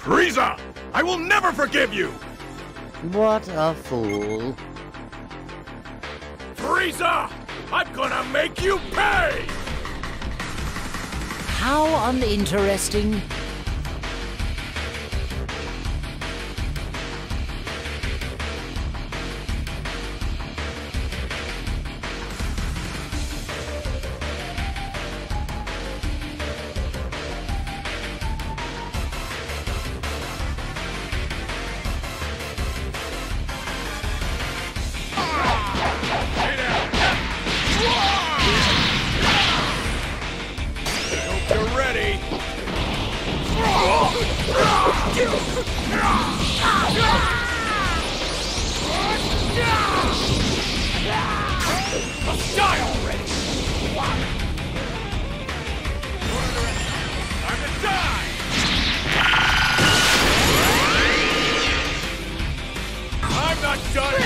Frieza! I will never forgive you! What a fool. Frieza! I'm gonna make you pay! How uninteresting. Die already! Time to die! I'm not done!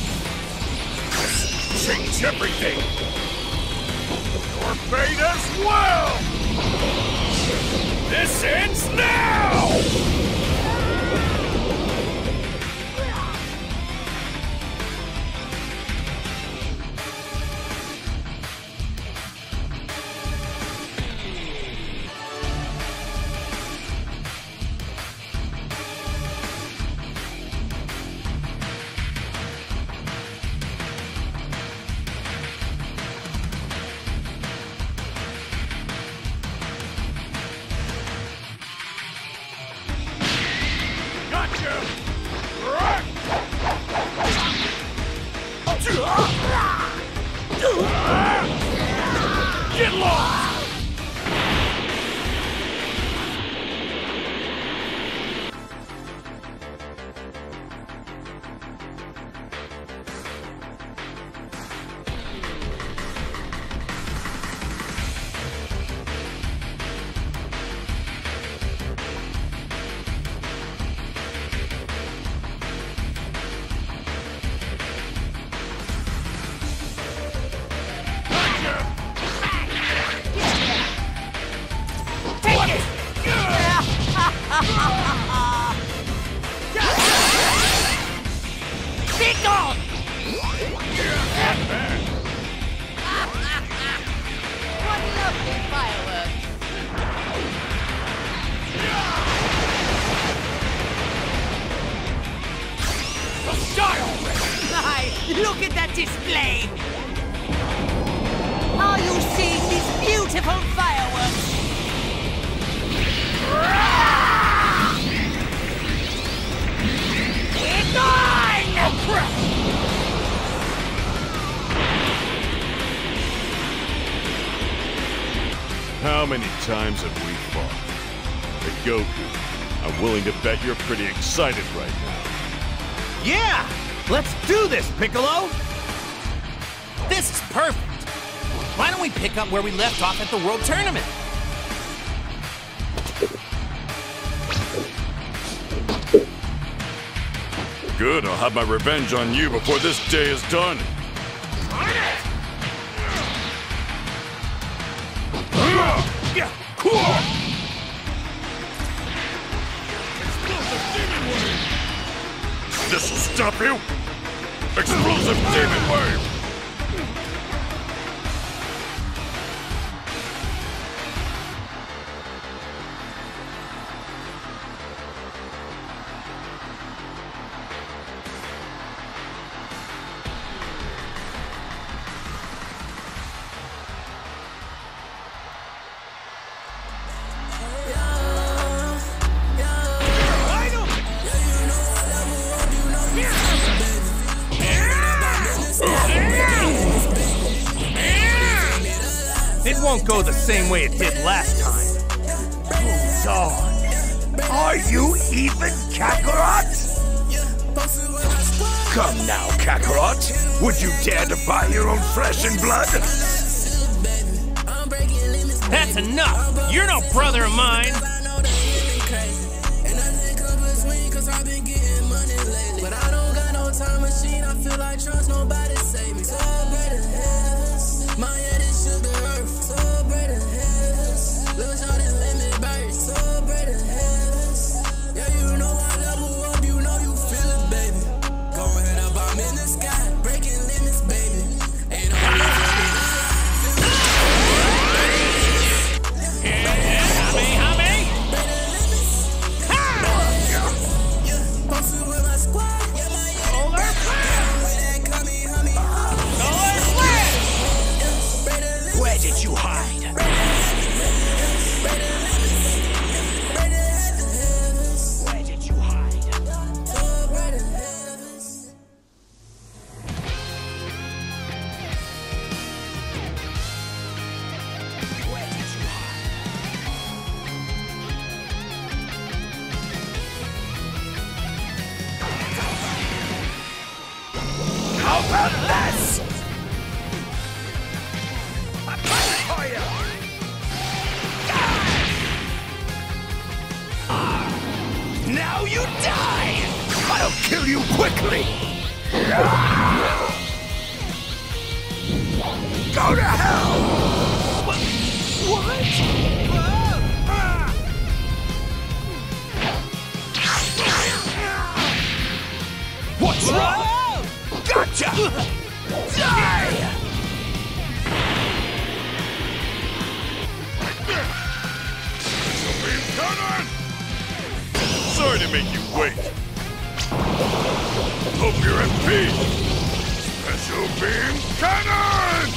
Change everything! Your fate as well! This ends now! Get lost! Be gone! What lovely fireworks! Die already! Look at that display! Are you seeing these beautiful fireworks? It's mine! Oh, crap! How many times have we fought? Hey, Goku, I'm willing to bet you're pretty excited right now. Yeah! Let's do this, Piccolo! This is perfect! Why don't we pick up where we left off at the World Tournament? Good, I'll have my revenge on you before this day is done. This'll stop you! Explosive Demon Wave! It won't go the same way it did last time. Hold on. Are you even, Kakarot? Come now, Kakarot. Would you dare defy your own flesh and blood? That's enough! You're no brother of mine! Yeah, about this? I'm coming for you! Now you die! I'll kill you quickly! Go to hell! What's wrong? Gotcha! Die! Beam cannon! Sorry to make you wait. Hope you're at peace. Special beam cannon!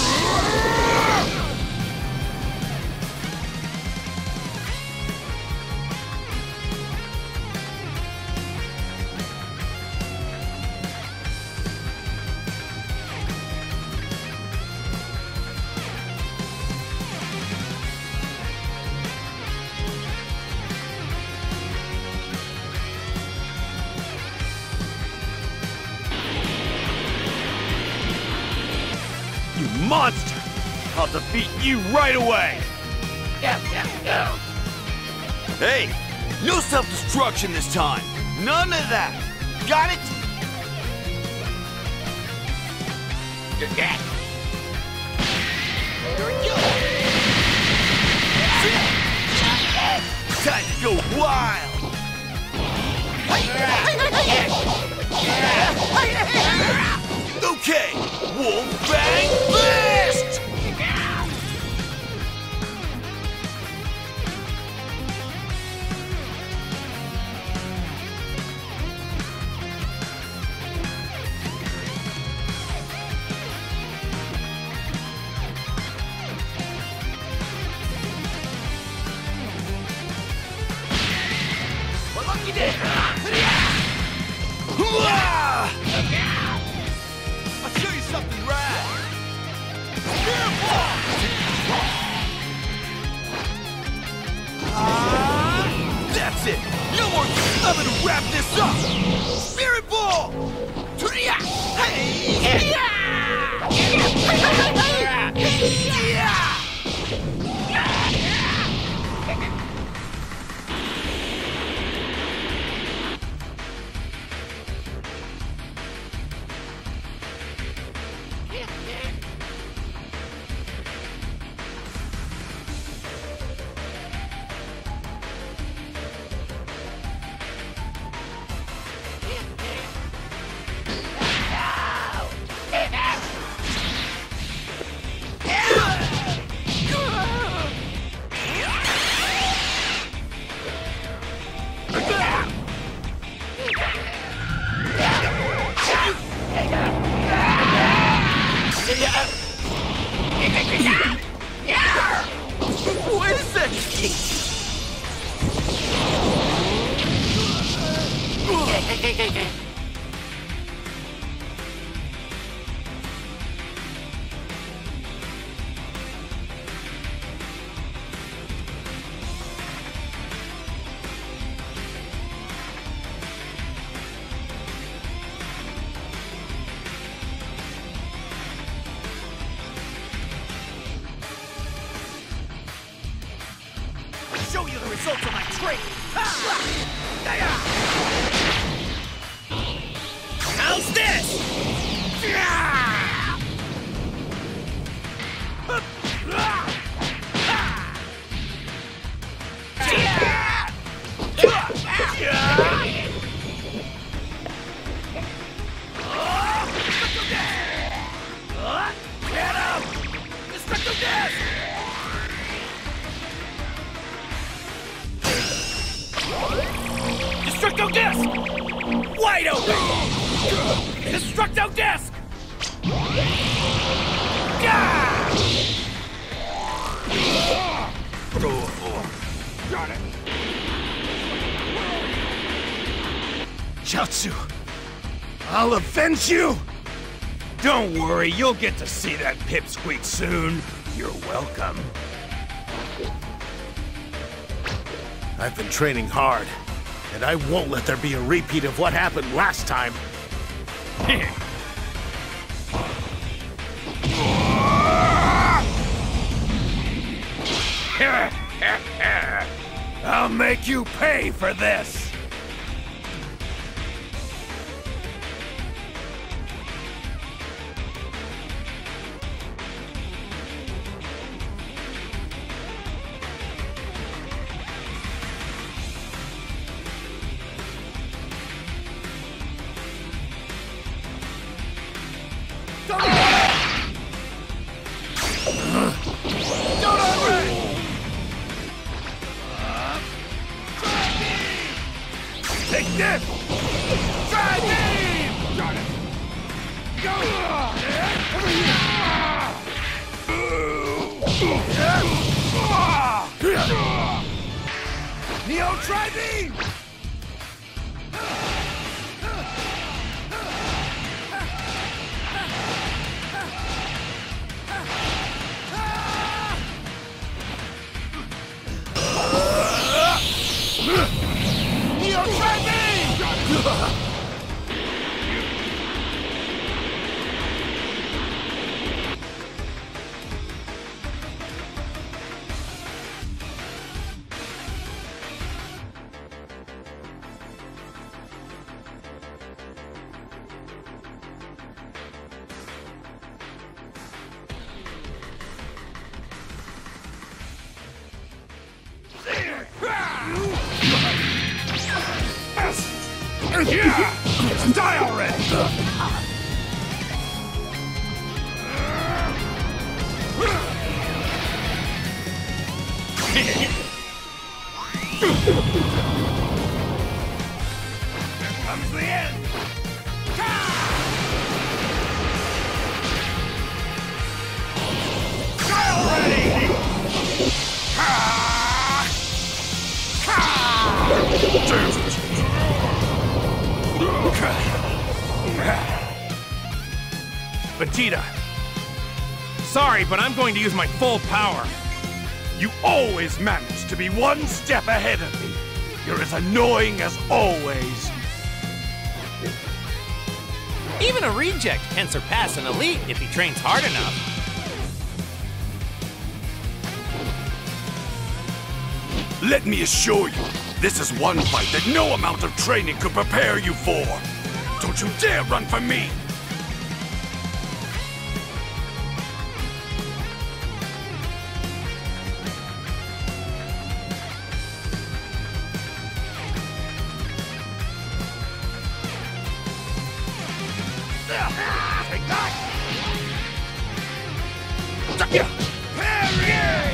You monster! I'll defeat you right away! Hey, no self-destruction this time. None of that. Got it? Time to go wild. Okay, Wolf Bang Fist! Well, look, you did! I'll show you something rad! That's it! No more! I'm gonna wrap this up! Spirit Ball! What is that? Show you the results of my training! How's this? Get up! Destructo Disc! Destructo Disc! Wide open! Destructo Disc! Got it! Chaozu, I'll avenge you! Don't worry, you'll get to see that pipsqueak soon. You're welcome. I've been training hard, and I won't let there be a repeat of what happened last time. I'll make you pay for this! Take this! Try me! Got it! Go! Neo, try me! Neo, try me! Yeah! Die already! Here comes the end! Die already! Vegeta. Sorry, but I'm going to use my full power. You always manage to be one step ahead of me. You're as annoying as always. Even a reject can surpass an elite if he trains hard enough. Let me assure you, this is one fight that no amount of training could prepare you for. Don't you dare run from me! Take that! Parry!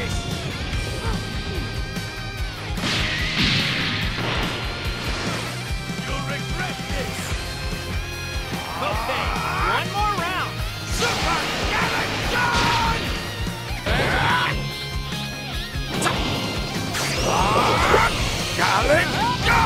You'll regret this! Okay, one more round. Super Galagon! Galagon!